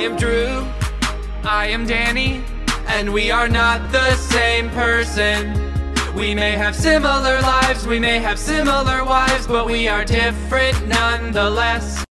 am Drew. I am Danny. And we are not the same person. We may have similar lives, we may have similar wives, but we are different nonetheless.